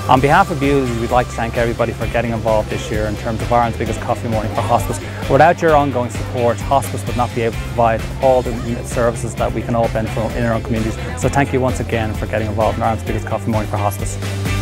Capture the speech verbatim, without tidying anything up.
On behalf of Bewley, we'd like to thank everybody for getting involved this year in terms of Ireland's biggest coffee morning for hospice. Without your ongoing support, hospice would not be able to provide all the services that we can all benefit from in our own communities. So thank you once again for getting involved in Ireland's biggest coffee morning for hospice.